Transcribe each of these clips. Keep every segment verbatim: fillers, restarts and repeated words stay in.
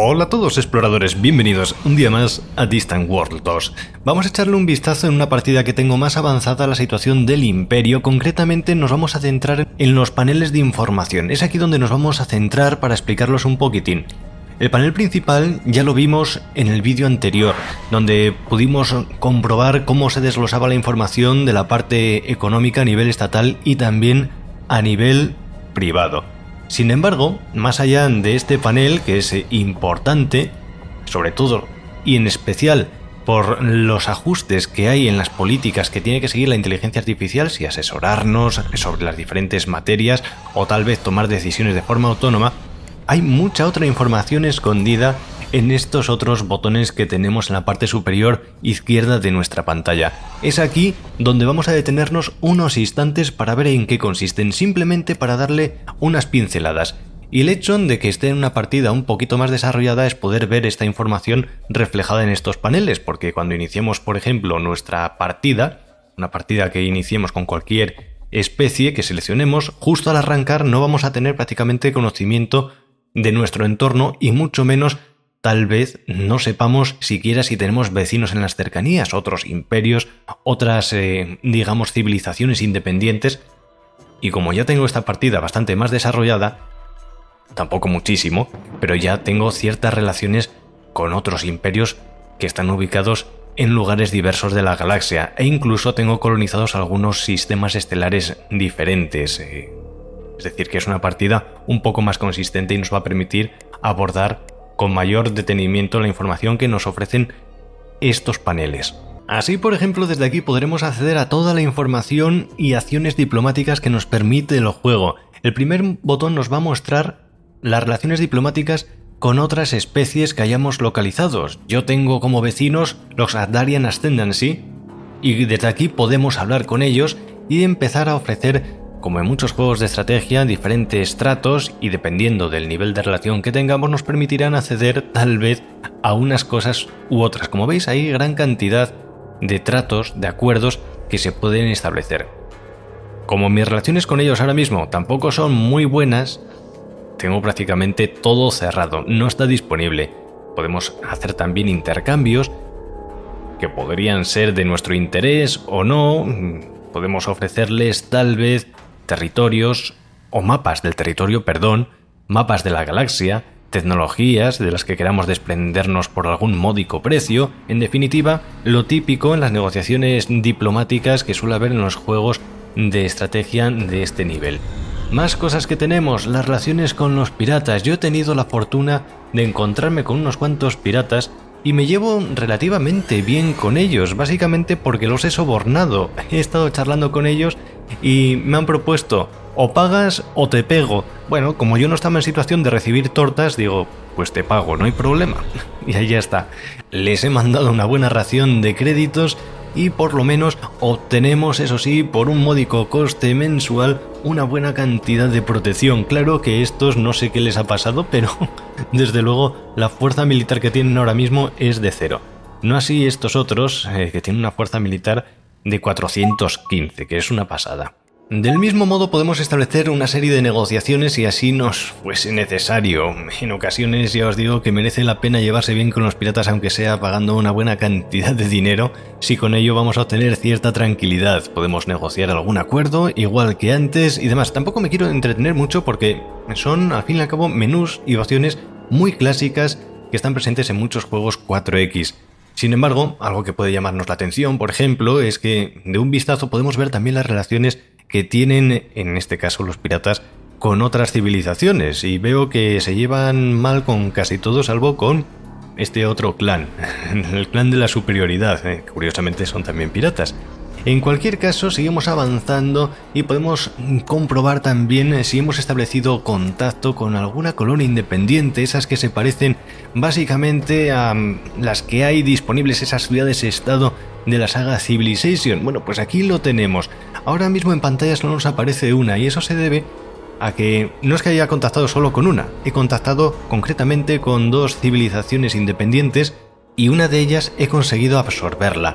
Hola a todos exploradores, bienvenidos un día más a Distant World dos. Vamos a echarle un vistazo en una partida que tengo más avanzada a la situación del Imperio. Concretamente nos vamos a centrar en los paneles de información. Es aquí donde nos vamos a centrar para explicarlos un poquitín. El panel principal ya lo vimos en el vídeo anterior, donde pudimos comprobar cómo se desglosaba la información de la parte económica a nivel estatal y también a nivel privado. Sin embargo, más allá de este panel, que es importante, sobre todo y en especial por los ajustes que hay en las políticas que tiene que seguir la inteligencia artificial, si asesorarnos sobre las diferentes materias o tal vez tomar decisiones de forma autónoma, hay mucha otra información escondida en estos otros botones que tenemos en la parte superior izquierda de nuestra pantalla. Es aquí donde vamos a detenernos unos instantes para ver en qué consisten, simplemente para darle unas pinceladas. Y el hecho de que esté en una partida un poquito más desarrollada es poder ver esta información reflejada en estos paneles, porque cuando iniciemos, por ejemplo, nuestra partida, una partida que iniciemos con cualquier especie que seleccionemos, justo al arrancar no vamos a tener prácticamente conocimiento de nuestro entorno y mucho menos tal vez no sepamos siquiera si tenemos vecinos en las cercanías, otros imperios, otras, eh, digamos, civilizaciones independientes. Y como ya tengo esta partida bastante más desarrollada, tampoco muchísimo, pero ya tengo ciertas relaciones con otros imperios que están ubicados en lugares diversos de la galaxia, e incluso tengo colonizados algunos sistemas estelares diferentes. Eh, es decir, que es una partida un poco más consistente y nos va a permitir abordar con mayor detenimiento la información que nos ofrecen estos paneles. Así, por ejemplo, desde aquí podremos acceder a toda la información y acciones diplomáticas que nos permite el juego. El primer botón nos va a mostrar las relaciones diplomáticas con otras especies que hayamos localizado. Yo tengo como vecinos los Adarian Ascendancy y desde aquí podemos hablar con ellos y empezar a ofrecer, como en muchos juegos de estrategia, diferentes tratos y dependiendo del nivel de relación que tengamos nos permitirán acceder tal vez a unas cosas u otras. Como veis, hay gran cantidad de tratos, de acuerdos que se pueden establecer. Como mis relaciones con ellos ahora mismo tampoco son muy buenas, tengo prácticamente todo cerrado, no está disponible. Podemos hacer también intercambios que podrían ser de nuestro interés o no. Podemos ofrecerles tal vez territorios o mapas del territorio, perdón, mapas de la galaxia, tecnologías de las que queramos desprendernos por algún módico precio, en definitiva, lo típico en las negociaciones diplomáticas que suele haber en los juegos de estrategia de este nivel. Más cosas que tenemos, las relaciones con los piratas. Yo he tenido la fortuna de encontrarme con unos cuantos piratas y me llevo relativamente bien con ellos, básicamente porque los he sobornado. He estado charlando con ellos y me han propuesto o pagas o te pego. Bueno, como yo no estaba en situación de recibir tortas, digo, pues te pago, no hay problema. Y ahí ya está. Les he mandado una buena ración de créditos y por lo menos obtenemos, eso sí, por un módico coste mensual, una buena cantidad de protección. Claro que estos no sé qué les ha pasado, pero desde luego la fuerza militar que tienen ahora mismo es de cero. No así estos otros, eh, que tienen una fuerza militar de cuatrocientos quince, que es una pasada. Del mismo modo podemos establecer una serie de negociaciones si así nos fuese necesario. En ocasiones ya os digo que merece la pena llevarse bien con los piratas aunque sea pagando una buena cantidad de dinero, si con ello vamos a obtener cierta tranquilidad. Podemos negociar algún acuerdo igual que antes y demás. Tampoco me quiero entretener mucho porque son al fin y al cabo menús y opciones muy clásicas que están presentes en muchos juegos cuatro equis. Sin embargo, algo que puede llamarnos la atención, por ejemplo, es que de un vistazo podemos ver también las relaciones que tienen, en este caso los piratas, con otras civilizaciones, y veo que se llevan mal con casi todos, salvo con este otro clan, el clan de la superioridad, eh, curiosamente son también piratas. En cualquier caso, seguimos avanzando y podemos comprobar también si hemos establecido contacto con alguna colonia independiente, esas que se parecen básicamente a las que hay disponibles, esas ciudades-estado de la saga Civilization. Bueno, pues aquí lo tenemos. Ahora mismo en pantalla solo nos aparece una y eso se debe a que no es que haya contactado solo con una, he contactado concretamente con dos civilizaciones independientes y una de ellas he conseguido absorberla.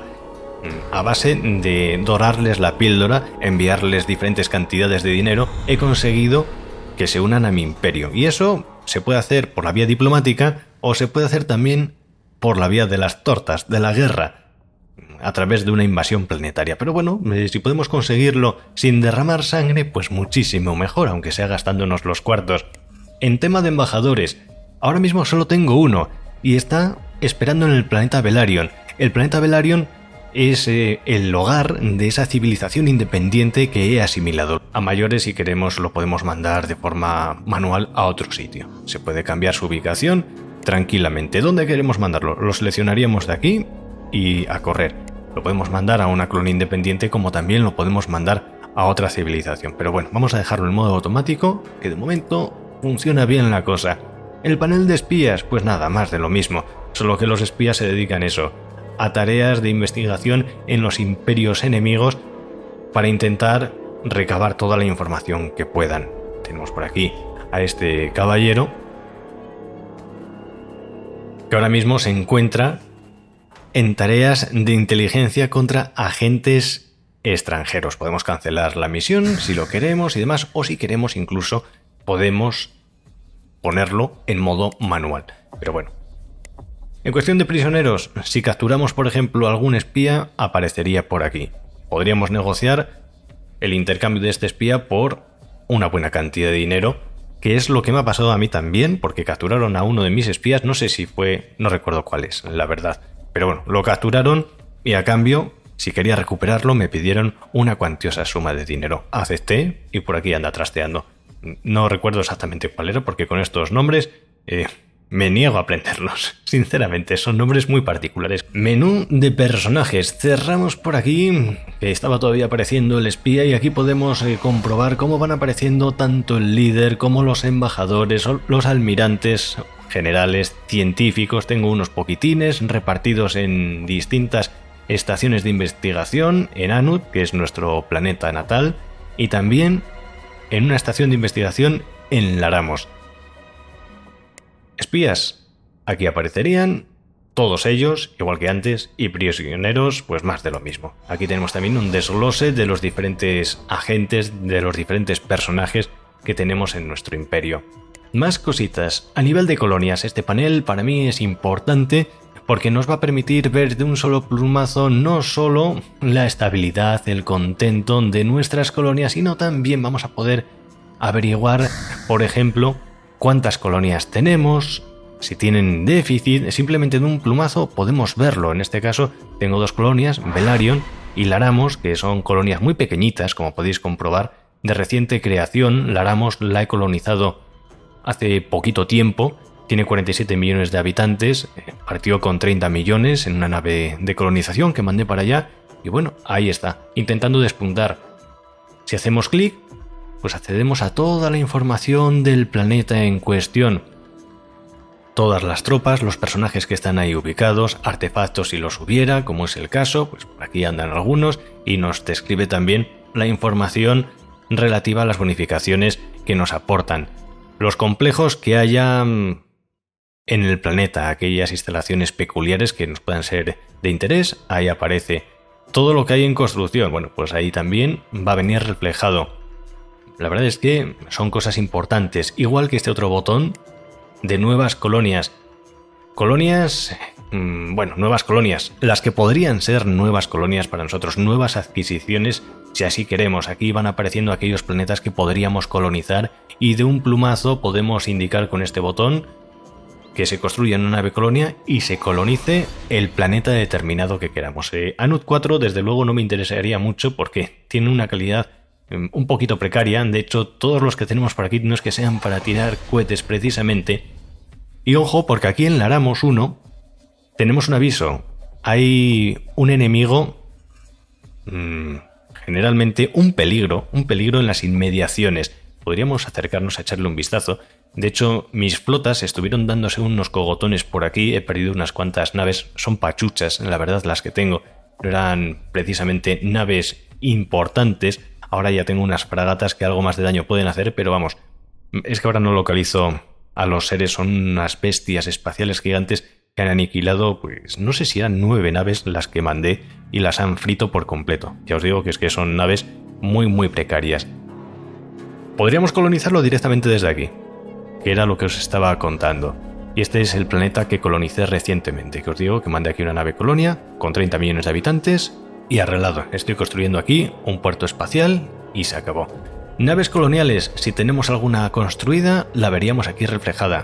A base de dorarles la píldora, enviarles diferentes cantidades de dinero, he conseguido que se unan a mi imperio. Y eso se puede hacer por la vía diplomática o se puede hacer también por la vía de las tortas, de la guerra, a través de una invasión planetaria. Pero bueno, eh, si podemos conseguirlo sin derramar sangre, pues muchísimo mejor, aunque sea gastándonos los cuartos. En tema de embajadores, ahora mismo solo tengo uno, y está esperando en el planeta Velaryon. El planeta Velaryon es eh, el hogar de esa civilización independiente que he asimilado. A mayores, si queremos, lo podemos mandar de forma manual a otro sitio. Se puede cambiar su ubicación tranquilamente. ¿Dónde queremos mandarlo? Lo seleccionaríamos de aquí y a correr. Lo podemos mandar a una colonia independiente, como también lo podemos mandar a otra civilización. Pero bueno, vamos a dejarlo en modo automático, que de momento funciona bien la cosa. El panel de espías, pues nada, más de lo mismo, solo que los espías se dedican a eso, a tareas de investigación en los imperios enemigos para intentar recabar toda la información que puedan. Tenemos por aquí a este caballero que ahora mismo se encuentra en tareas de inteligencia contra agentes extranjeros. Podemos cancelar la misión si lo queremos y demás, o si queremos incluso podemos ponerlo en modo manual. Pero bueno. En cuestión de prisioneros, si capturamos por ejemplo algún espía, aparecería por aquí. Podríamos negociar el intercambio de este espía por una buena cantidad de dinero, que es lo que me ha pasado a mí también, porque capturaron a uno de mis espías, no sé si fue, no recuerdo cuál es, la verdad. Pero bueno, lo capturaron y a cambio, si quería recuperarlo, me pidieron una cuantiosa suma de dinero. Acepté y por aquí anda trasteando. No recuerdo exactamente cuál era, porque con estos nombres eh, me niego a aprenderlos. Sinceramente, son nombres muy particulares. Menú de personajes. Cerramos por aquí, que estaba todavía apareciendo el espía, y aquí podemos eh, comprobar cómo van apareciendo tanto el líder como los embajadores, los almirantes, generales, científicos. Tengo unos poquitines repartidos en distintas estaciones de investigación, en Anut, que es nuestro planeta natal, y también en una estación de investigación en Laramos. Espías, aquí aparecerían todos ellos, igual que antes, y prisioneros, pues más de lo mismo. Aquí tenemos también un desglose de los diferentes agentes, de los diferentes personajes que tenemos en nuestro imperio. Más cositas. A nivel de colonias, este panel para mí es importante porque nos va a permitir ver de un solo plumazo no solo la estabilidad, el contento de nuestras colonias, sino también vamos a poder averiguar, por ejemplo, cuántas colonias tenemos, si tienen déficit. Simplemente de un plumazo podemos verlo. En este caso tengo dos colonias, Velaryon y Laramos, que son colonias muy pequeñitas, como podéis comprobar, de reciente creación. Laramos la he colonizado hace poquito tiempo. Tiene cuarenta y siete millones de habitantes, partió con treinta millones en una nave de colonización que mandé para allá, y bueno, ahí está, intentando despuntar. Si hacemos clic, pues accedemos a toda la información del planeta en cuestión. Todas las tropas, los personajes que están ahí ubicados, artefactos si los hubiera, como es el caso, pues por aquí andan algunos, y nos describe también la información relativa a las bonificaciones que nos aportan. Los complejos que haya en el planeta, aquellas instalaciones peculiares que nos puedan ser de interés, ahí aparece. Todo lo que hay en construcción, bueno, pues ahí también va a venir reflejado. La verdad es que son cosas importantes, igual que este otro botón de nuevas colonias. Colonias, mmm, bueno, nuevas colonias, las que podrían ser nuevas colonias para nosotros, nuevas adquisiciones, si así queremos. Aquí van apareciendo aquellos planetas que podríamos colonizar y de un plumazo podemos indicar con este botón que se construya una nave colonia y se colonice el planeta determinado que queramos. Eh, Anut cuatro desde luego no me interesaría mucho porque tiene una calidad eh, un poquito precaria. De hecho, todos los que tenemos por aquí no es que sean para tirar cohetes precisamente. Y ojo, porque aquí en Laramos uno tenemos un aviso. Hay un enemigo, mmm, generalmente un peligro, un peligro en las inmediaciones. Podríamos acercarnos a echarle un vistazo. De hecho, mis flotas estuvieron dándose unos cogotones por aquí. He perdido unas cuantas naves. Son pachuchas, la verdad, las que tengo. No eran precisamente naves importantes. Ahora ya tengo unas fragatas que algo más de daño pueden hacer, pero vamos, es que ahora no localizo a los seres. Son unas bestias espaciales gigantes que han aniquilado, pues no sé si eran nueve naves las que mandé y las han frito por completo. Ya os digo que es que son naves muy muy precarias. Podríamos colonizarlo directamente desde aquí, que era lo que os estaba contando. Y este es el planeta que colonicé recientemente, que os digo que mandé aquí una nave colonia con treinta millones de habitantes y arreglado. Estoy construyendo aquí un puerto espacial y se acabó. Naves coloniales, si tenemos alguna construida, la veríamos aquí reflejada.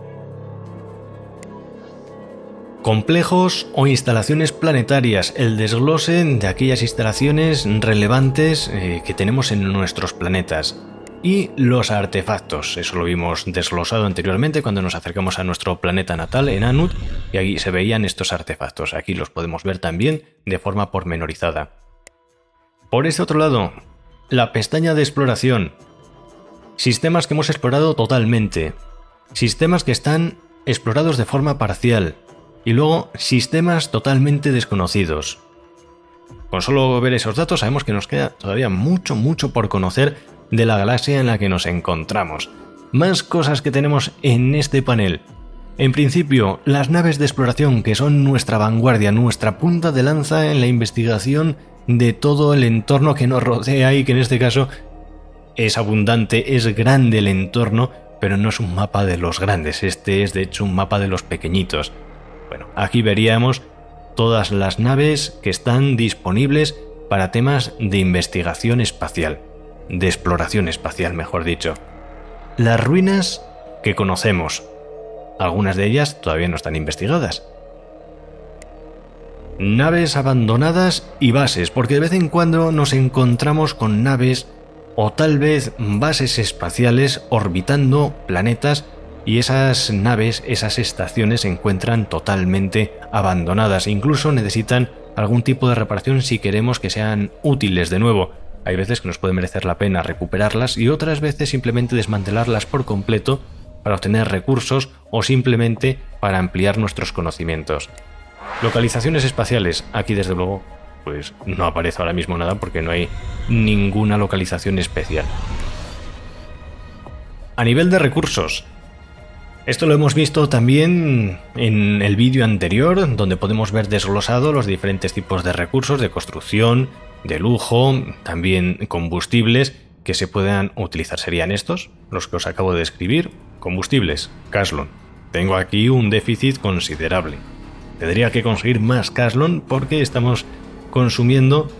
Complejos o instalaciones planetarias, el desglose de aquellas instalaciones relevantes eh, que tenemos en nuestros planetas. Y los artefactos, eso lo vimos desglosado anteriormente cuando nos acercamos a nuestro planeta natal en Anud, y aquí se veían estos artefactos. Aquí los podemos ver también de forma pormenorizada. Por este otro lado, la pestaña de exploración. Sistemas que hemos explorado totalmente. Sistemas que están explorados de forma parcial. Y luego, sistemas totalmente desconocidos. Con solo ver esos datos sabemos que nos queda todavía mucho, mucho por conocer de la galaxia en la que nos encontramos. Más cosas que tenemos en este panel. En principio, las naves de exploración, que son nuestra vanguardia, nuestra punta de lanza en la investigación de todo el entorno que nos rodea y que en este caso es abundante, es grande el entorno, pero no es un mapa de los grandes, este es de hecho un mapa de los pequeñitos. Bueno, aquí veríamos todas las naves que están disponibles para temas de investigación espacial, de exploración espacial, mejor dicho. Las ruinas que conocemos, algunas de ellas todavía no están investigadas. Naves abandonadas y bases, porque de vez en cuando nos encontramos con naves o tal vez bases espaciales orbitando planetas y esas naves, esas estaciones se encuentran totalmente abandonadas. Incluso necesitan algún tipo de reparación si queremos que sean útiles de nuevo. Hay veces que nos puede merecer la pena recuperarlas y otras veces simplemente desmantelarlas por completo para obtener recursos o simplemente para ampliar nuestros conocimientos. Localizaciones espaciales. Aquí desde luego pues no aparece ahora mismo nada porque no hay ninguna localización especial. A nivel de recursos. Esto lo hemos visto también en el vídeo anterior, donde podemos ver desglosado los diferentes tipos de recursos de construcción, de lujo, también combustibles que se puedan utilizar. Serían estos, los que os acabo de describir. Combustibles, Caslon. Tengo aquí un déficit considerable. Tendría que conseguir más Caslon porque estamos consumiendo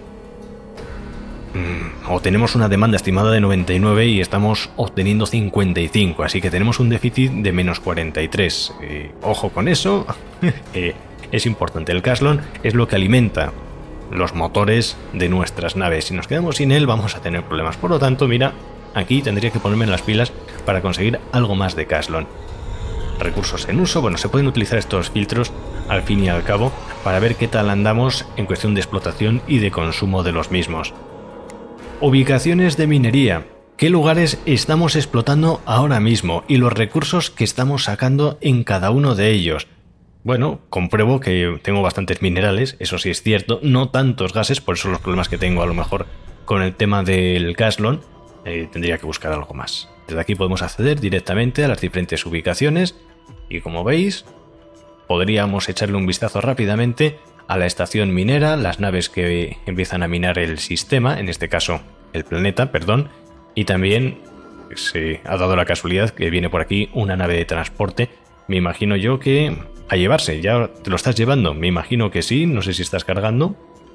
o tenemos una demanda estimada de noventa y nueve y estamos obteniendo cincuenta y cinco, así que tenemos un déficit de menos cuarenta y tres. Eh, ojo con eso, eh, es importante. El Caslon es lo que alimenta los motores de nuestras naves. Si nos quedamos sin él vamos a tener problemas. Por lo tanto, mira, aquí tendría que ponerme en las pilas para conseguir algo más de Caslon. Recursos en uso, bueno, se pueden utilizar estos filtros al fin y al cabo para ver qué tal andamos en cuestión de explotación y de consumo de los mismos. Ubicaciones de minería. ¿Qué lugares estamos explotando ahora mismo y los recursos que estamos sacando en cada uno de ellos? Bueno, compruebo que tengo bastantes minerales, eso sí es cierto, no tantos gases, por eso los problemas que tengo a lo mejor con el tema del Caslon, eh, tendría que buscar algo más. Desde aquí podemos acceder directamente a las diferentes ubicaciones y como veis, podríamos echarle un vistazo rápidamente a la estación minera, las naves que empiezan a minar el sistema, en este caso el planeta, perdón, y también se ha dado la casualidad que viene por aquí una nave de transporte, me imagino yo que a llevarse. ¿Ya te lo estás llevando? Me imagino que sí, no sé si estás cargando.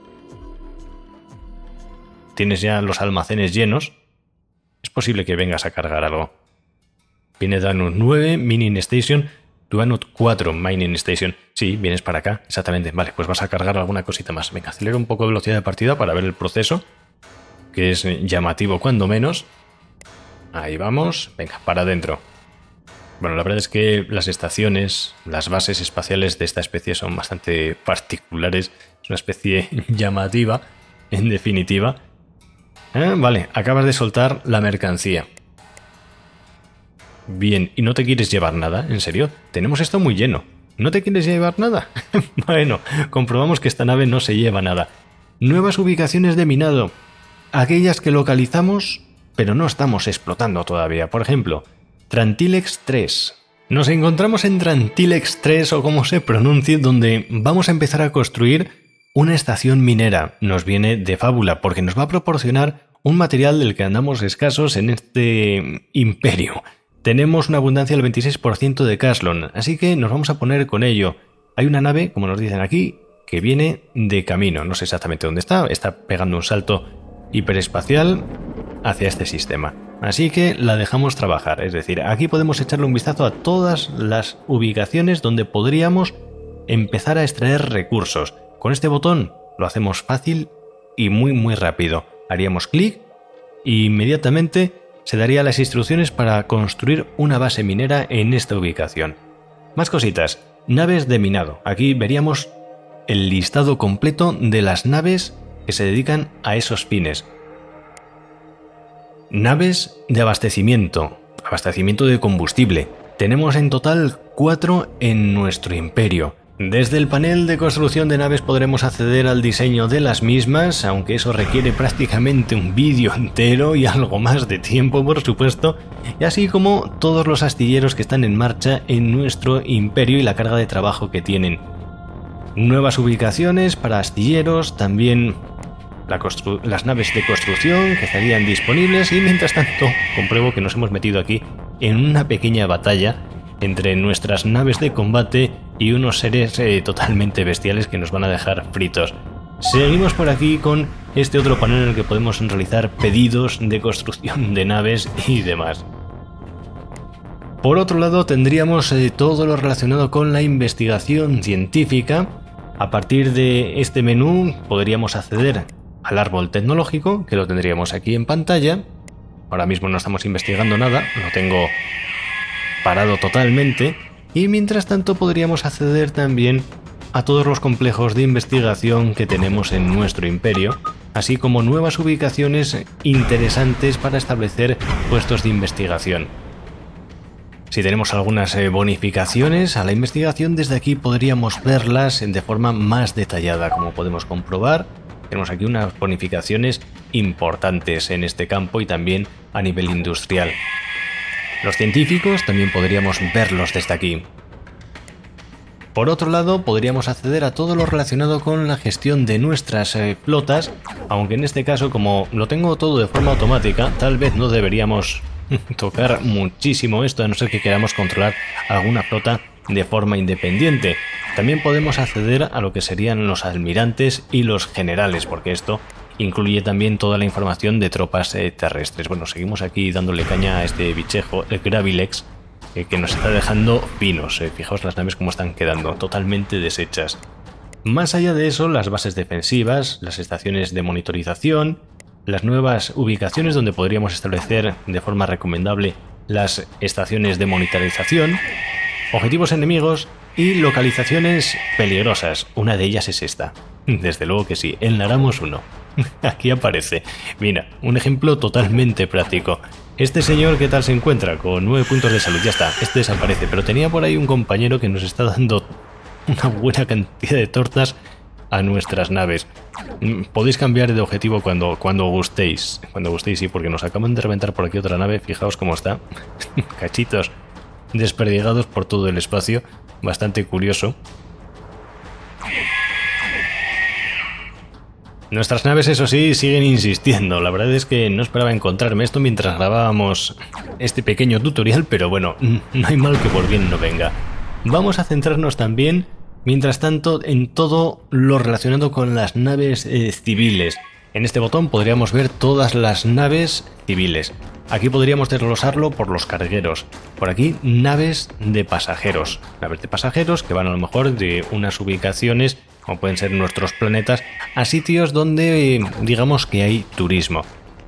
Tienes ya los almacenes llenos, es posible que vengas a cargar algo. Viene Danut nueve, Mining Station, Danut cuatro, Mining Station. Sí, vienes para acá, exactamente. Vale, pues vas a cargar alguna cosita más. Venga, acelera un poco de velocidad de partida para ver el proceso, que es llamativo cuando menos. Ahí vamos. Venga, para adentro. Bueno, la verdad es que las estaciones, las bases espaciales de esta especie son bastante particulares. Es una especie llamativa, en definitiva. Eh, vale, acabas de soltar la mercancía. Bien, ¿y no te quieres llevar nada? ¿En serio? Tenemos esto muy lleno. ¿No te quieres llevar nada? Bueno, comprobamos que esta nave no se lleva nada. Nuevas ubicaciones de minado. Aquellas que localizamos, pero no estamos explotando todavía. Por ejemplo, Trantilex tres. Nos encontramos en Trantilex tres, o como se pronuncie, donde vamos a empezar a construir una estación minera. Nos viene de fábula, porque nos va a proporcionar un material del que andamos escasos en este imperio. tenemos una abundancia del veintiséis por ciento de Caslon, así que nos vamos a poner con ello. Hay una nave, como nos dicen aquí, que viene de camino. No sé exactamente dónde está, está pegando un salto hiperespacial hacia este sistema. Así que la dejamos trabajar, es decir, aquí podemos echarle un vistazo a todas las ubicaciones donde podríamos empezar a extraer recursos. Con este botón lo hacemos fácil y muy muy rápido. Haríamos clic e inmediatamente se daría las instrucciones para construir una base minera en esta ubicación. Más cositas, naves de minado. Aquí veríamos el listado completo de las naves que se dedican a esos fines. Naves de abastecimiento, abastecimiento de combustible. Tenemos en total cuatro en nuestro imperio. Desde el panel de construcción de naves podremos acceder al diseño de las mismas, aunque eso requiere prácticamente un vídeo entero y algo más de tiempo, por supuesto, y así como todos los astilleros que están en marcha en nuestro imperio y la carga de trabajo que tienen. Nuevas ubicaciones para astilleros, también la las naves de construcción que estarían disponibles, y mientras tanto compruebo que nos hemos metido aquí en una pequeña batalla entre nuestras naves de combate y unos seres eh, totalmente bestiales que nos van a dejar fritos. Seguimos por aquí con este otro panel en el que podemos realizar pedidos de construcción de naves y demás. Por otro lado tendríamos eh, todo lo relacionado con la investigación científica. A partir de este menú podríamos acceder al árbol tecnológico, que lo tendríamos aquí en pantalla. Ahora mismo no estamos investigando nada, lo tengo parado totalmente, y mientras tanto podríamos acceder también a todos los complejos de investigación que tenemos en nuestro imperio, así como nuevas ubicaciones interesantes para establecer puestos de investigación. Si tenemos algunas eh, bonificaciones a la investigación, desde aquí podríamos verlas de forma más detallada. Como podemos comprobar, tenemos aquí unas bonificaciones importantes en este campo y también a nivel industrial. Los científicos también podríamos verlos desde aquí. Por otro lado, podríamos acceder a todo lo relacionado con la gestión de nuestras eh, flotas, aunque en este caso, como lo tengo todo de forma automática, tal vez no deberíamos tocar muchísimo esto, a no ser que queramos controlar alguna flota de forma independiente. También podemos acceder a lo que serían los almirantes y los generales, porque esto incluye también toda la información de tropas eh, terrestres. Bueno, seguimos aquí dándole caña a este bichejo, el Gravilex, eh, que nos está dejando pinos. Eh. Fijaos las naves como están quedando, totalmente deshechas. Más allá de eso, las bases defensivas, las estaciones de monitorización, las nuevas ubicaciones donde podríamos establecer de forma recomendable las estaciones de monitorización, objetivos enemigos y localizaciones peligrosas. Una de ellas es esta. Desde luego que sí, el Naramos uno. Aquí aparece. Mira, un ejemplo totalmente práctico. Este señor, ¿qué tal se encuentra? Con nueve puntos de salud, ya está, este desaparece. Pero tenía por ahí un compañero que nos está dando una buena cantidad de tortas a nuestras naves. Podéis cambiar de objetivo cuando, cuando gustéis. Cuando gustéis, sí, porque nos acaban de reventar por aquí otra nave. Fijaos cómo está. Cachitos desperdigados por todo el espacio. Bastante curioso. Nuestras naves, eso sí, siguen insistiendo. La verdad es que no esperaba encontrarme esto mientras grabábamos este pequeño tutorial, pero bueno, no hay mal que por bien no venga. Vamos a centrarnos también, mientras tanto, en todo lo relacionado con las naves eh, civiles. En este botón podríamos ver todas las naves civiles. Aquí podríamos desglosarlo por los cargueros. Por aquí, naves de pasajeros. Naves de pasajeros que van a lo mejor de unas ubicaciones, como pueden ser nuestros planetas, a sitios donde digamos que hay turismo.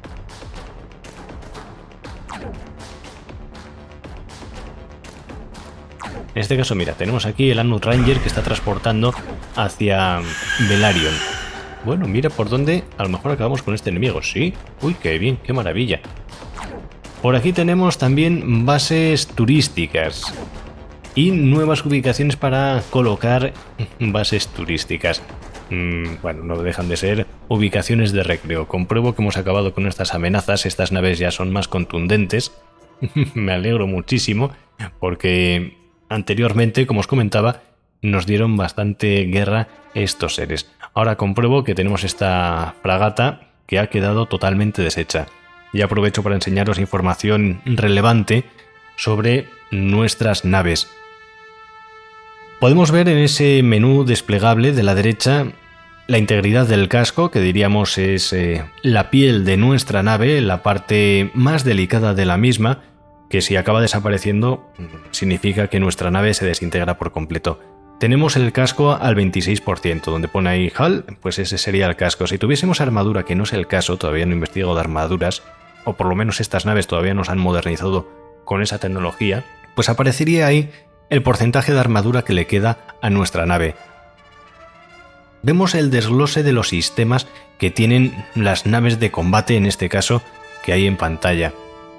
En este caso, mira, tenemos aquí el Anut Ranger que está transportando hacia Velaryon. Bueno, mira por dónde a lo mejor acabamos con este enemigo, ¿sí? Uy, qué bien, qué maravilla. Por aquí tenemos también bases turísticas y nuevas ubicaciones para colocar bases turísticas. Mm, bueno, no dejan de ser ubicaciones de recreo. Compruebo que hemos acabado con estas amenazas, estas naves ya son más contundentes. Me alegro muchísimo porque anteriormente, como os comentaba, nos dieron bastante guerra estos seres. Ahora compruebo que tenemos esta fragata que ha quedado totalmente deshecha. Y aprovecho para enseñaros información relevante sobre nuestras naves. Podemos ver en ese menú desplegable de la derecha la integridad del casco, que diríamos es eh, la piel de nuestra nave, la parte más delicada de la misma, que si acaba desapareciendo significa que nuestra nave se desintegra por completo. Tenemos el casco al veintiséis por ciento, donde pone ahí Hull, pues ese sería el casco. Si tuviésemos armadura, que no es el caso, todavía no investigo de armaduras, o por lo menos estas naves todavía nos han modernizado con esa tecnología, pues aparecería ahí el porcentaje de armadura que le queda a nuestra nave. Vemos el desglose de los sistemas que tienen las naves de combate, en este caso, que hay en pantalla.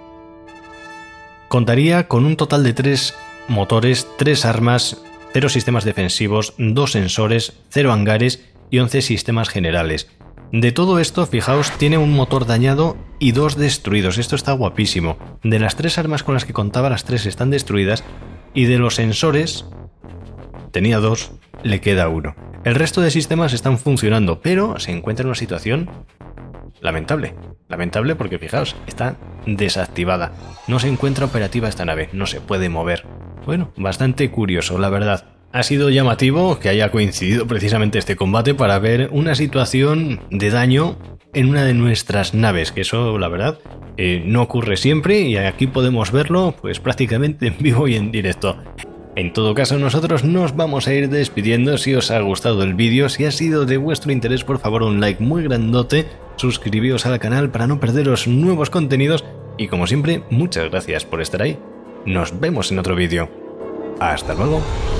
Contaría con un total de tres motores, tres armas, cero sistemas defensivos, dos sensores, cero hangares y once sistemas generales. De todo esto, fijaos, tiene un motor dañado y dos destruidos. Esto está guapísimo. De las tres armas con las que contaba, las tres están destruidas, y de los sensores, tenía dos, le queda uno. El resto de sistemas están funcionando, pero se encuentra en una situación lamentable. Lamentable porque, fijaos, está desactivada. No se encuentra operativa esta nave, no se puede mover. Bueno, bastante curioso, la verdad. Ha sido llamativo que haya coincidido precisamente este combate para ver una situación de daño en una de nuestras naves, que eso, la verdad, eh, no ocurre siempre, y aquí podemos verlo pues prácticamente en vivo y en directo. En todo caso, nosotros nos vamos a ir despidiendo. Si os ha gustado el vídeo, si ha sido de vuestro interés, por favor un like muy grandote, suscribíos al canal para no perderos nuevos contenidos, y como siempre, muchas gracias por estar ahí. Nos vemos en otro vídeo. Hasta luego.